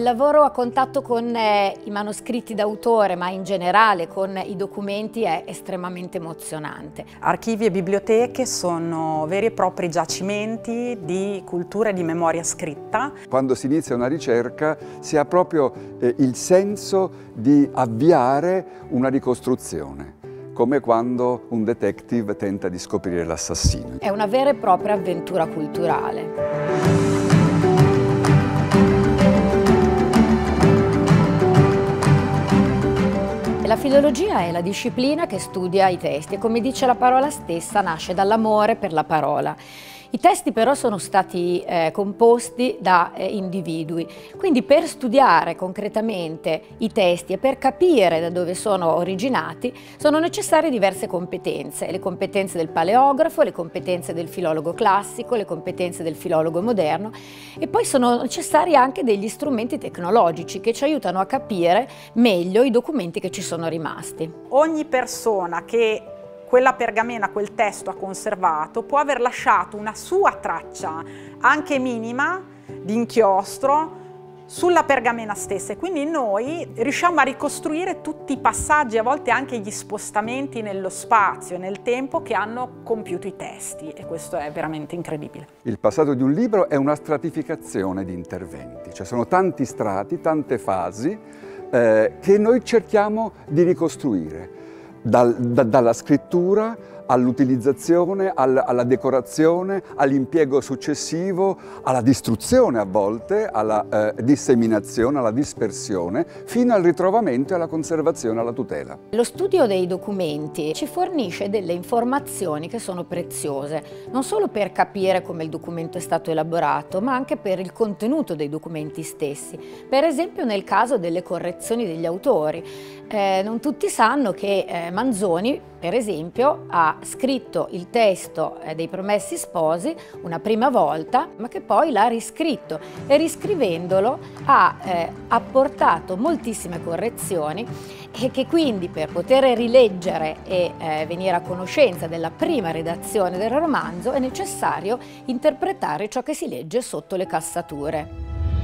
lavoro a contatto con i manoscritti d'autore, ma in generale con i documenti, è estremamente emozionante. Archivi e biblioteche sono veri e propri giacimenti di cultura e di memoria scritta. Quando si inizia una ricerca si ha proprio il senso di avviare una ricostruzione, come quando un detective tenta di scoprire l'assassino. È una vera e propria avventura culturale. La filologia è la disciplina che studia i testi e, come dice la parola stessa, nasce dall'amore per la parola. I testi però sono stati composti da individui, quindi per studiare concretamente i testi e per capire da dove sono originati sono necessarie diverse competenze: le competenze del paleografo, le competenze del filologo classico, le competenze del filologo moderno, e poi sono necessari anche degli strumenti tecnologici che ci aiutano a capire meglio i documenti che ci sono rimasti. Ogni persona che quella pergamena, quel testo ha conservato, può aver lasciato una sua traccia, anche minima, di inchiostro sulla pergamena stessa, e quindi noi riusciamo a ricostruire tutti i passaggi, a volte anche gli spostamenti nello spazio e nel tempo che hanno compiuto i testi, e questo è veramente incredibile. Il passaggio di un libro è una stratificazione di interventi, cioè sono tanti strati, tante fasi che noi cerchiamo di ricostruire. Dalla scrittura all'utilizzazione, alla decorazione, all'impiego successivo, alla distruzione a volte, alla disseminazione, alla dispersione, fino al ritrovamento e alla conservazione, alla tutela. Lo studio dei documenti ci fornisce delle informazioni che sono preziose, non solo per capire come il documento è stato elaborato, ma anche per il contenuto dei documenti stessi. Per esempio nel caso delle correzioni degli autori. Non tutti sanno che Manzoni, per esempio, ha scritto il testo dei Promessi Sposi una prima volta, ma che poi l'ha riscritto, e riscrivendolo ha apportato moltissime correzioni, e che quindi, per poter rileggere e venire a conoscenza della prima redazione del romanzo, è necessario interpretare ciò che si legge sotto le cassature.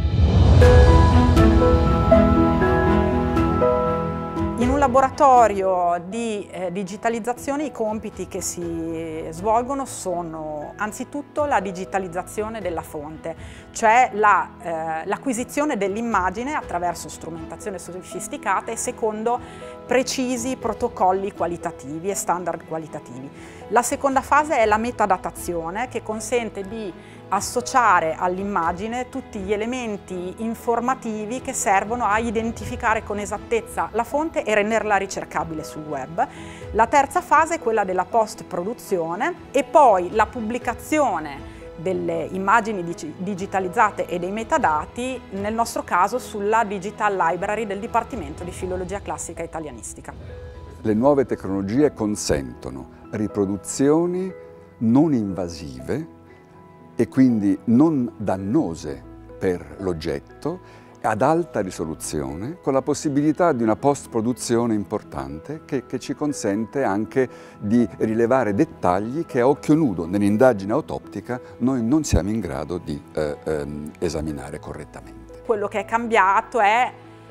In un laboratorio di digitalizzazione i compiti che si svolgono sono anzitutto la digitalizzazione della fonte, cioè l'acquisizione dell'immagine attraverso strumentazione sofisticata e secondo precisi protocolli qualitativi e standard qualitativi. La seconda fase è la metadatazione, che consente di associare all'immagine tutti gli elementi informativi che servono a identificare con esattezza la fonte e renderla ricercabile sul web. La terza fase è quella della post-produzione e poi la pubblicazione delle immagini digitalizzate e dei metadati, nel nostro caso sulla Digital Library del Dipartimento di Filologia Classica e Italianistica. Le nuove tecnologie consentono riproduzioni non invasive e quindi non dannose per l'oggetto, ad alta risoluzione, con la possibilità di una post-produzione importante che ci consente anche di rilevare dettagli che a occhio nudo nell'indagine autoptica noi non siamo in grado di esaminare correttamente. Quello che è cambiato è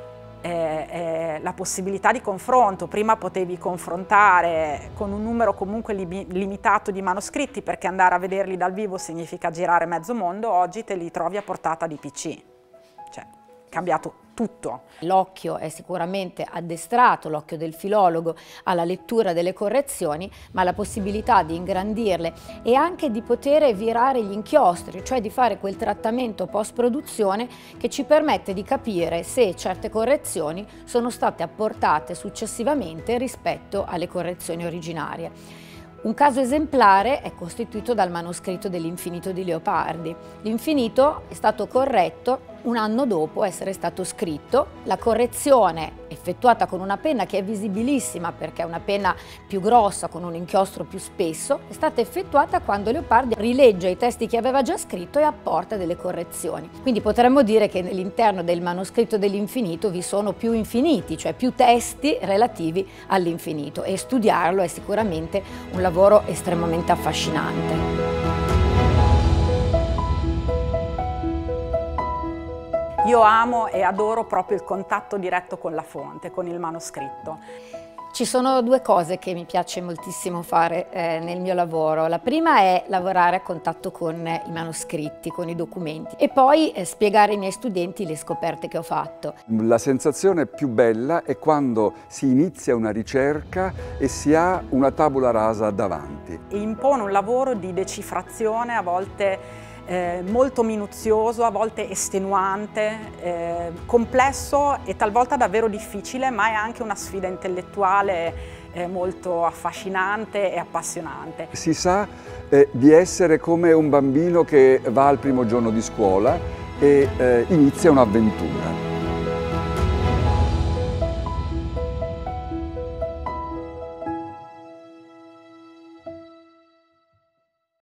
la possibilità di confronto. Prima potevi confrontare con un numero comunque limitato di manoscritti, perché andare a vederli dal vivo significa girare mezzo mondo. Oggi te li trovi a portata di PC, cioè è cambiato tutto. L'occhio è sicuramente addestrato, l'occhio del filologo, alla lettura delle correzioni, ma la possibilità di ingrandirle e anche di poter virare gli inchiostri, cioè di fare quel trattamento post-produzione che ci permette di capire se certe correzioni sono state apportate successivamente rispetto alle correzioni originarie. Un caso esemplare è costituito dal manoscritto dell'Infinito di Leopardi. L'Infinito è stato corretto un anno dopo essere stato scritto. La correzione, effettuata con una penna che è visibilissima perché è una penna più grossa con un inchiostro più spesso, è stata effettuata quando Leopardi rilegge i testi che aveva già scritto e apporta delle correzioni. Quindi potremmo dire che nell'interno del manoscritto dell'Infinito vi sono più infiniti, cioè più testi relativi all'infinito, e studiarlo è sicuramente un lavoro estremamente affascinante. Io amo e adoro proprio il contatto diretto con la fonte, con il manoscritto. Ci sono due cose che mi piace moltissimo fare nel mio lavoro. La prima è lavorare a contatto con i manoscritti, con i documenti, e poi spiegare ai miei studenti le scoperte che ho fatto. La sensazione più bella è quando si inizia una ricerca e si ha una tabula rasa davanti. Impone un lavoro di decifrazione, a volte molto minuzioso, a volte estenuante, complesso e talvolta davvero difficile, ma è anche una sfida intellettuale molto affascinante e appassionante. Si sa di essere come un bambino che va al primo giorno di scuola e inizia un'avventura.